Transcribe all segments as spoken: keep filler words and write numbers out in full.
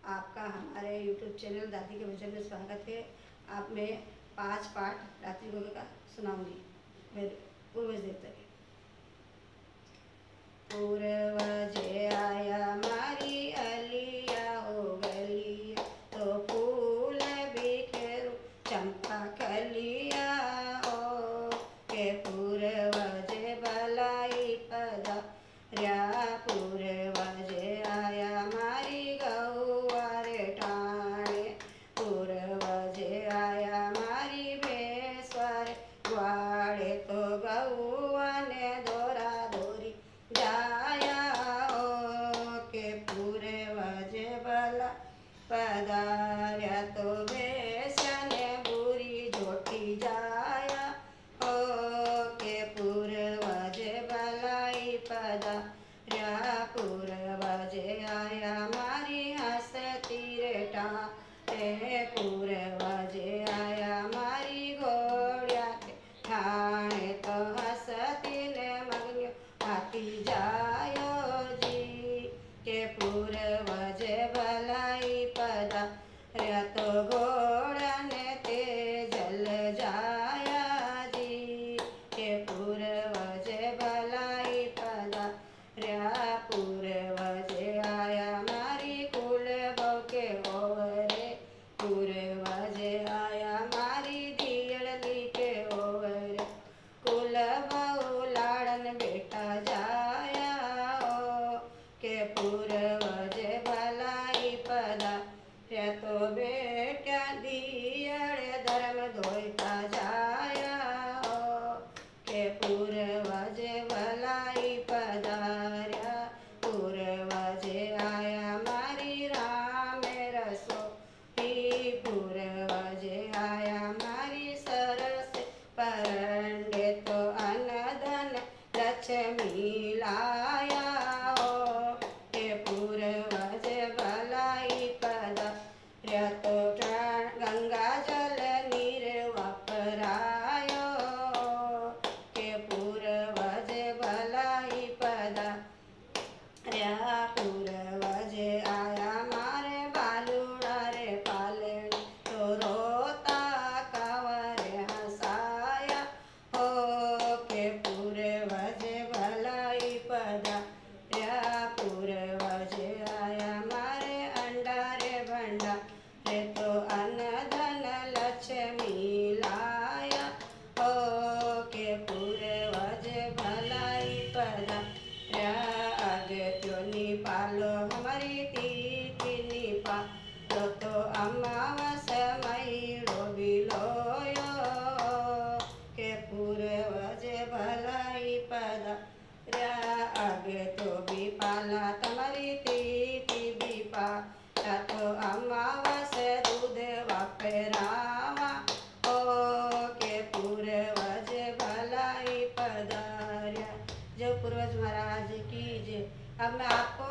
आपका हमारे YouTube channel दादी के भजन में स्वागत है। आप मैं पांच पाठ रात्रि भोग का सुनाऊंगी। मेरे पूर्वज देवता के पूर्वज आया मारी अलिया हो गलिया तो फूल बिखेरू चंपा कलिया हो के पूर्वज भलाई पदा र्या पूर्वज आया मारी गौवार ठाणे पूर्वज आया मारी भेस्वार ग्वाड़े तो गौवाने दोरा दोरी जाया हो के पूर्वज भला पदार्या तो बेस्याने बुरी जोटी जाया हो के पूर्वज भलाई पदा र्या पूर्वज आया मारी हसती रेटा रे पूर्वज आया मारी घोड़िया के ठाणे तो हसती ने मग्न हाथी जायो जी के पूर्वज भलाई पदा र्या तो घोड़ा ने ते जल जाया जी के पूर्वज भलाई पदा र्या पूर्वज आया मारी कुल बहू के ओवरे पूर्वज आया मारी दियड़ली के ओवरे कुल बहू लाड़न बेटा जाया हो के पूर्वज भलाई पदा र्या तो बेटा दियड़ धर्म धोता जाया हो के पूर्वज भलाई पदा र्या पूर्वज आया मारी राम रसो ही पूर्वज आया मारी सरस परंडे तो अनधन लक्ष्मी लाया हो के पूर्वज भलाई पदा र्या तो गंगा जल नीर वापरायो के पूर्वज भलाई पदा र्या पूर्वज आया मारे बालुड़ा रे पालनी तो रोता कांवरे हंसाया हो के पूर्वज भलाई पदा र्या पूर्वज आया मारे अंडा रे भंडा रे तो अनधन लक्ष्मी लाया हो के पूर्वज भलाई पदा र्या अगत्यो निपालो हमारी तीती निपालो तो अमावस महीड़ो बिलोयो के पूर्वज भलाई पदा र्या अगत्यो बिपाला तमारी तीती बिपाला तो अमावस दूध वापरावा हो के पूर्वज भलाई पदा र्या। जो पूर्वज महाराज की जय। अब मैं आपको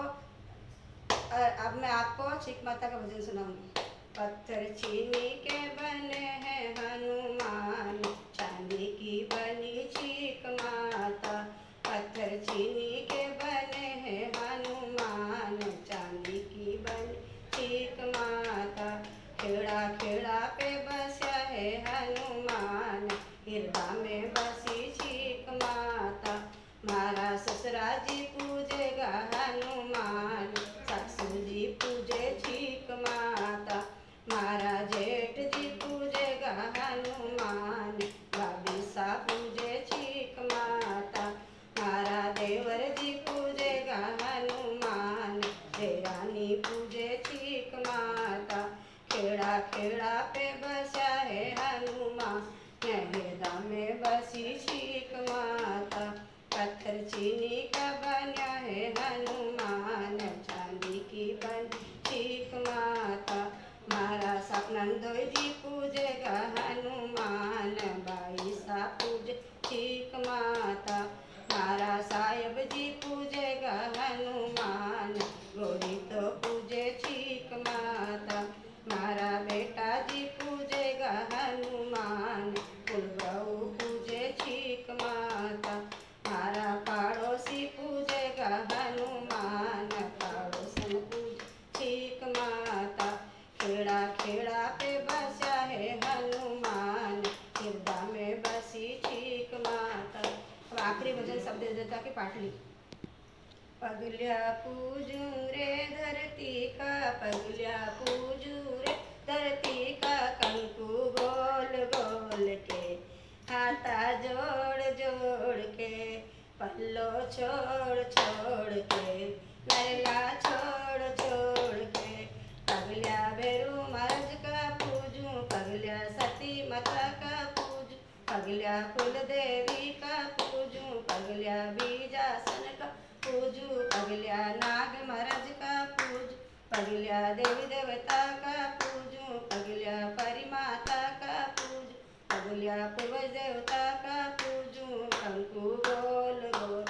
अब मैं आपको चीक माता का भजन सुनाऊंगी। पत्थर चीनी के बने हैं हनुमान चांदी की बनी चीक माता पत्थर चीनी के बने हैं हनुमान चांदी की बनी चीक माता खेड़ा खेड़ा पे बसा है हनुमान हिरदा में बसी चीक माता मारा ससुरा जी पूजेगा हनुमान सासू जी पूजे चीक माता मारा जेठ जी पूजेगा हनुमान भाभी सा पूजे चीक माता मारा देवर जी पूजेगा हनुमान देरानी पूजे चीक माता खेड़ा खेड़ा पे बसा है हनुमान हृदय में बसी चीक माता पत्थर चीनी का बना है हनुमान चांदी की बन चीक माता मारा सपनंदो जी पूजेगा हनुमान बाई सा पूज चीक माता मारा साहेब जी पूजेगा हनुमान गोरी तो पूजे चीक माता मारा बेटा जी पूजेगा हनुमान कुलबहू पूजे चीक माता मारा पड़ोसी पूजेगा हनुमान पड़ोसन पूजे चीक माता। पाटली। पगल्या पूजू रे धरती का, पगल्या पूजू रे धरती का, कंकु गोल गोल के हाथा जोड़ जोड़ के, पल्लो छोड़ छोड़ के, नरला छोड़ छोड़ के। पगल्या भैरू महाराज का पूजू, पगल्या सती माता का पूजू, पगल्या कुल देवी का पूजू, पगल्या बीजासन का पूजू, पगल्या नाग महाराज का पूजू, पगल्या देवी देवता का पूजू, पगल्या परिमाता का पूजू, पगल्या पूर्वज देवता का पूजू। कंकु गोल गोल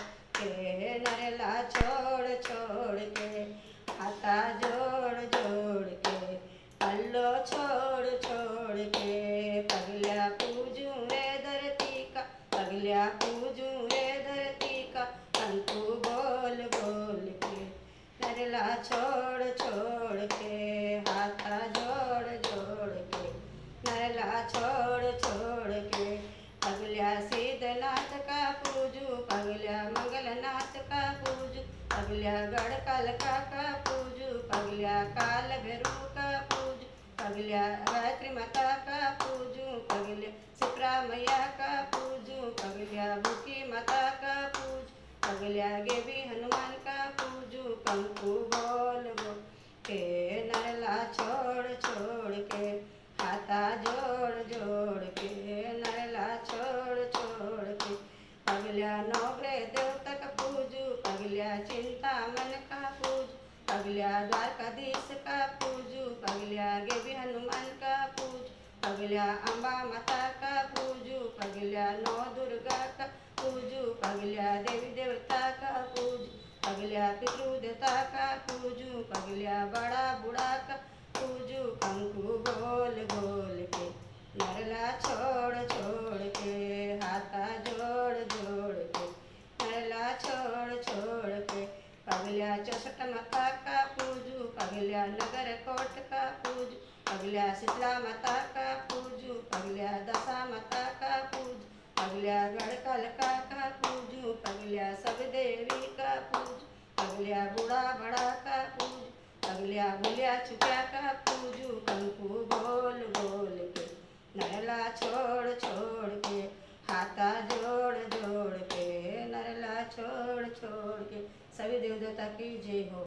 के नरला छोड़ छोड़ के, हाथा जोड़ जोड़ के, पल्लो छोड़ छोड़ के। पगल्या पूजू रे धरती का, पगल्या पूजू रे धरती का, कंकु गोल गोल के नरला छोड़ छोड़ के, हाथा जोड़ जोड़ के, नरला छोड़ छोड़ के। पगल्या सिद्धनाथ का पूजू, पगल्या मंगलनाथ का पूजू, पगल्या गढ़कालका का पूजू, पगल्या काल भैरू का पूजू, पगल्या गायत्री माता का पूजू, पगल्या शिप्रा मैया का पूजू, पगल्या बुकी माता का पूजू, पगल्या गेबी हनुमान का पूजू। कंकु गोल गोल के नरला छोड़ छोड़ के, हाथा जोड़ जोड़ के, नरला छोड़ छोड़ के। पगल्या नवग्रह देवता का पूजू, पगल्या चिंतामन का पूजू, पगल्या द्वारकाधीश का पूजू, पगल्या गेबी हनुमान का पूजू, पगल्या अम्बा माता का पूजू, पगल्या नौ दुर्गा का पूजू, पगल्या देवी देवता का पूजू, पगल्या पितृदेवता का पूजू, पगल्या बड़ा बूढ़ा का पूजू। कंकु गोल गोल के नरला छोड़ छोड़ के, हाथा जोड़ जोड़ के, नरला छोड़ छोड़ के। पगल्या चौसठ माता का पूजू, पगल्या नगर कोट का पूजू, पगल्या शीतला माता का पूजू, पगल्या दशा माता का पूजू, पगल्या गढ़कालका का पूजू, पगल्या सब देवी का पूजू, पगल्या बूढ़ा बड़ा का पूजू, पगल्या भूलिया चुकिया का पूजू। कंकु गोल गोल के नरला छोड़ छोड़ के, हाथा जोड़ जोड़ के, नरला छोड़ छोड़ के। सभी देव देवता की जय हो।